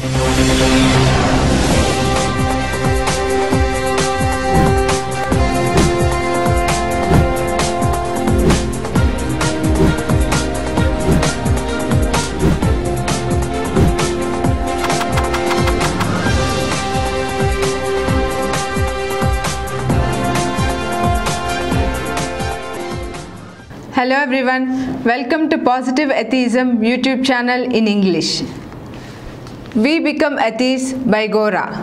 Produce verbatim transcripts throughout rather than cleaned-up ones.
Hello everyone, welcome to Positive Atheism YouTube channel in English. We Become Atheists by Gora.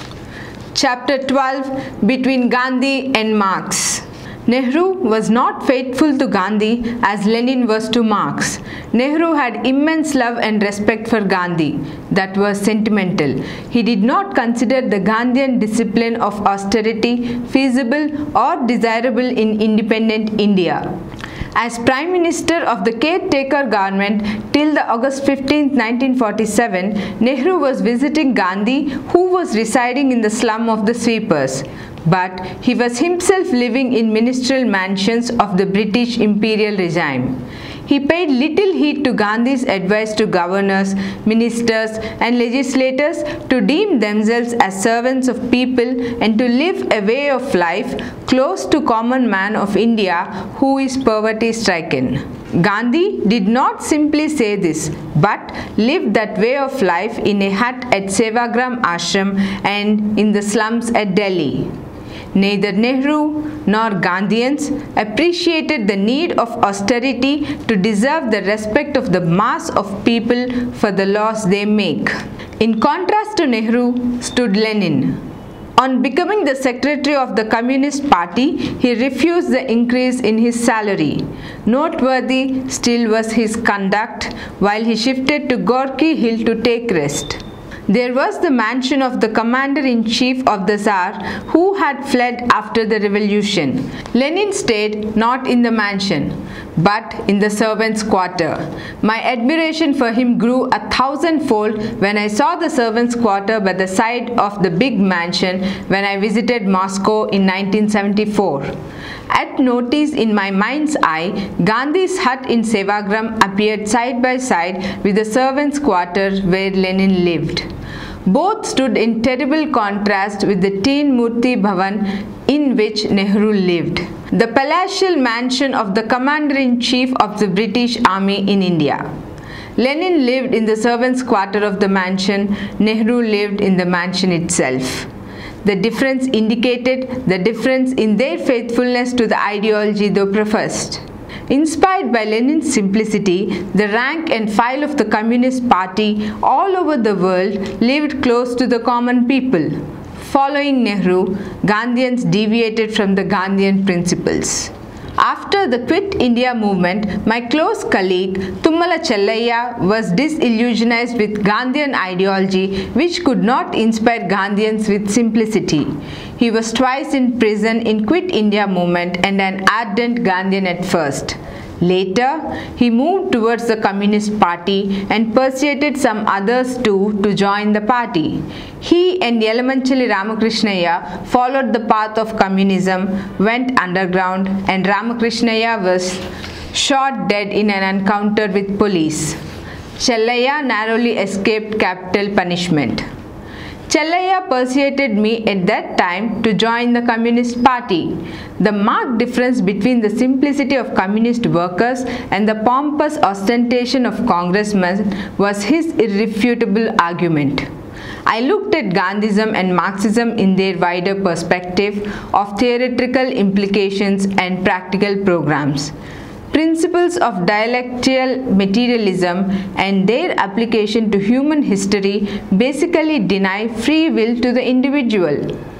Chapter twelve, Between Gandhi and Marx. Nehru was not faithful to Gandhi as Lenin was to Marx. Nehru had immense love and respect for Gandhi. That was sentimental. He did not consider the Gandhian discipline of austerity feasible or desirable in independent India. As Prime Minister of the caretaker government till the August fifteenth nineteen forty-seven, Nehru was visiting Gandhi, who was residing in the slum of the sweepers. But he was himself living in ministerial mansions of the British imperial regime. He paid little heed to Gandhi's advice to governors, ministers and legislators to deem themselves as servants of people and to live a way of life close to common man of India who is poverty-stricken. Gandhi did not simply say this, but lived that way of life in a hut at Sevagram Ashram and in the slums at Delhi. Neither Nehru nor Gandhians appreciated the need of austerity to deserve the respect of the mass of people for the laws they make. In contrast to Nehru stood Lenin. On becoming the secretary of the Communist Party, he refused the increase in his salary. Noteworthy still was his conduct while he shifted to Gorky Hill to take rest. There was the mansion of the commander-in-chief of the Tsar who had fled after the revolution. Lenin stayed not in the mansion, but in the servants' quarter. My admiration for him grew a thousandfold when I saw the servants' quarter by the side of the big mansion when I visited Moscow in nineteen seventy-four. At notice in my mind's eye, Gandhi's hut in Sevagram appeared side by side with the servants' quarter where Lenin lived. Both stood in terrible contrast with the Teen Murti Bhavan in which Nehru lived, the palatial mansion of the Commander-in-Chief of the British Army in India. Lenin lived in the servants' quarter of the mansion, Nehru lived in the mansion itself. The difference indicated the difference in their faithfulness to the ideology they professed. Inspired by Lenin's simplicity, the rank and file of the Communist Party all over the world lived close to the common people. Following Nehru, Gandhians deviated from the Gandhian principles. After the Quit India movement, my close colleague Tummala Chellaiah was disillusionized with Gandhian ideology which could not inspire Gandhians with simplicity. He was twice in prison in Quit India movement and an ardent Gandhian at first. Later, he moved towards the Communist Party and persuaded some others too to join the party. He and Yelamanchali Ramakrishnaiah followed the path of communism, went underground, and Ramakrishnaiah was shot dead in an encounter with police. Chellaiah narrowly escaped capital punishment. Chellaiah persuaded me at that time to join the Communist Party. The marked difference between the simplicity of communist workers and the pompous ostentation of congressmen was his irrefutable argument. I looked at Gandhism and Marxism in their wider perspective of theoretical implications and practical programs. Principles of dialectical materialism and their application to human history basically deny free will to the individual.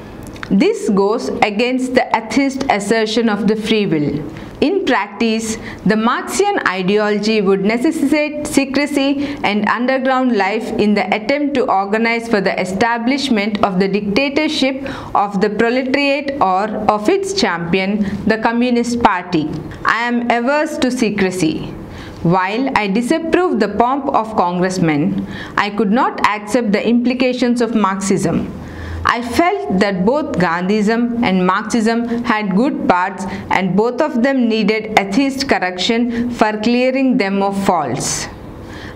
This goes against the atheist assertion of the free will. In practice, the Marxian ideology would necessitate secrecy and underground life in the attempt to organize for the establishment of the dictatorship of the proletariat or of its champion, the Communist Party. I am averse to secrecy. While I disapprove the pomp of congressmen, I could not accept the implications of Marxism. I felt that both Gandhism and Marxism had good parts and both of them needed atheist correction for clearing them of faults.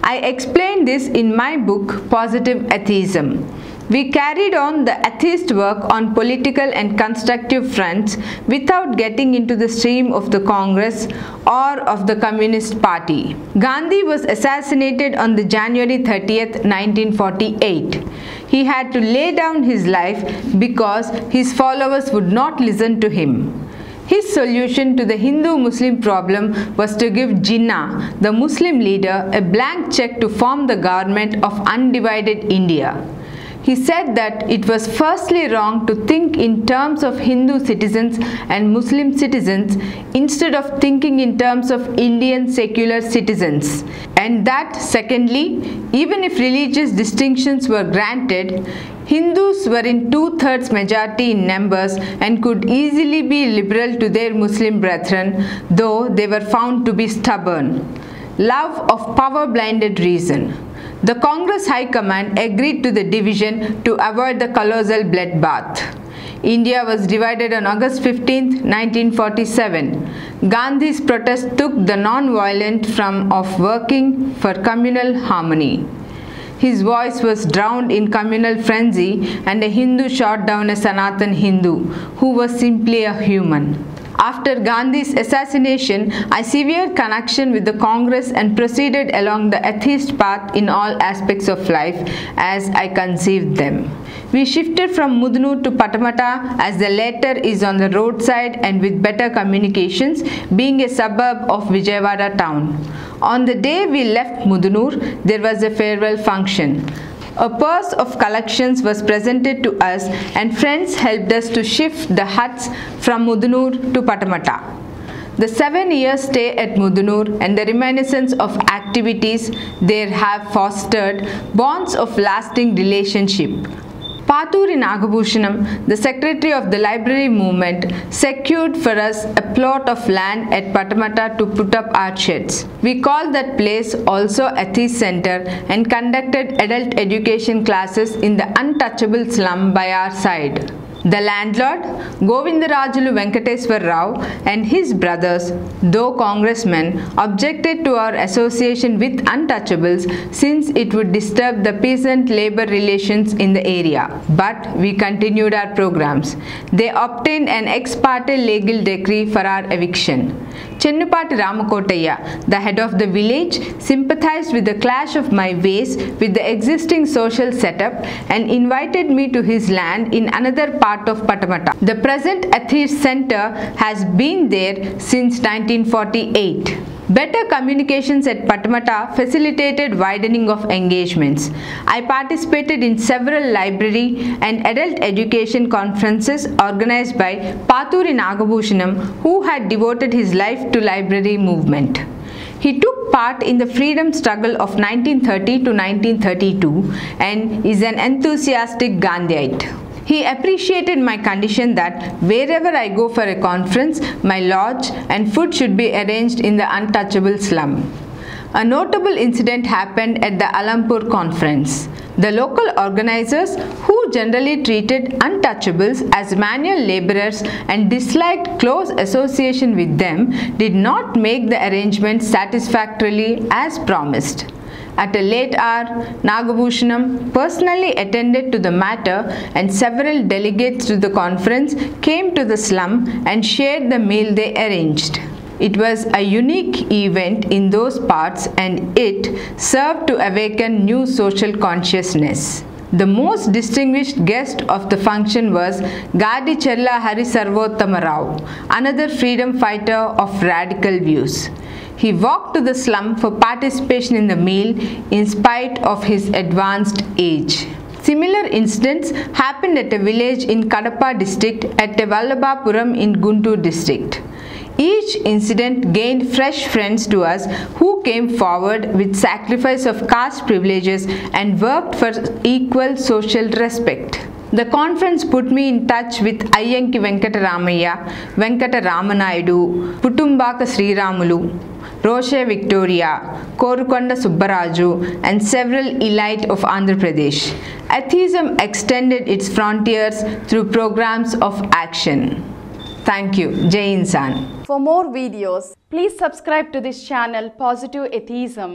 I explained this in my book Positive Atheism. We carried on the atheist work on political and constructive fronts without getting into the stream of the Congress or of the Communist Party. Gandhi was assassinated on the January thirtieth, nineteen forty-eight. He had to lay down his life because his followers would not listen to him. His solution to the Hindu-Muslim problem was to give Jinnah, the Muslim leader, a blank check to form the government of undivided India. He said that it was firstly wrong to think in terms of Hindu citizens and Muslim citizens instead of thinking in terms of Indian secular citizens, and that secondly, even if religious distinctions were granted, Hindus were in two-thirds majority in numbers and could easily be liberal to their Muslim brethren, though they were found to be stubborn. Love of power-blinded reason. The Congress High Command agreed to the division to avoid the colossal bloodbath. India was divided on August fifteenth, nineteen forty-seven. Gandhi's protest took the non-violent form of working for communal harmony. His voice was drowned in communal frenzy, and a Hindu shot down a Sanatan Hindu, who was simply a human. After Gandhi's assassination, I severed connection with the Congress and proceeded along the atheist path in all aspects of life as I conceived them. We shifted from Mudunur to Pattamata, as the latter is on the roadside and with better communications, being a suburb of Vijayawada town. On the day we left Mudunur, there was a farewell function. A purse of collections was presented to us, and friends helped us to shift the huts from Mudunur to Pattamata. The seven years stay at Mudunur and the reminiscence of activities there have fostered bonds of lasting relationship. Pathuri Nagabhushanam, the secretary of the library movement, secured for us a plot of land at Pattamata to put up our sheds. We called that place also Atheist Center and conducted adult education classes in the untouchable slum by our side. The landlord, Govindarajulu Venkateswar Rao, and his brothers, though congressmen, objected to our association with untouchables since it would disturb the peasant-labor relations in the area. But we continued our programs. They obtained an ex parte legal decree for our eviction. Chennupati Ramakotaya, the head of the village, sympathized with the clash of my ways with the existing social setup and invited me to his land in another part of Pattamata. The present Atheist Center has been there since nineteen forty-eight. Better communications at Pattamata facilitated widening of engagements. I participated in several library and adult education conferences organized by Pathuri Nagabhushanam, who had devoted his life to library movement. He took part in the freedom struggle of nineteen thirty to nineteen thirty-two and is an enthusiastic Gandhiite. He appreciated my condition that wherever I go for a conference, my lodge and food should be arranged in the untouchable slum. A notable incident happened at the Alampur conference. The local organizers, who generally treated untouchables as manual laborers and disliked close association with them, did not make the arrangements satisfactorily as promised. At a late hour, Nagabhushanam personally attended to the matter, and several delegates to the conference came to the slum and shared the meal they arranged. It was a unique event in those parts, and it served to awaken new social consciousness. The most distinguished guest of the function was Gadi Chella Hari Sarvottama Rao, another freedom fighter of radical views. He walked to the slum for participation in the meal in spite of his advanced age. Similar incidents happened at a village in Kadapa district, at Vallabhapuram in Guntur district. Each incident gained fresh friends to us who came forward with sacrifice of caste privileges and worked for equal social respect. The conference put me in touch with Ayyanki Venkata Ramaya, Venkata Ramanaidu, Putumbaka Sriramulu, Roshe Victoria, Korukonda Subbaraju, and several elite of Andhra Pradesh. Atheism extended its frontiers through programs of action. Thank you. Jai Insan. For more videos, please subscribe to this channel Positive Atheism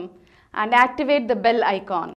and activate the bell icon.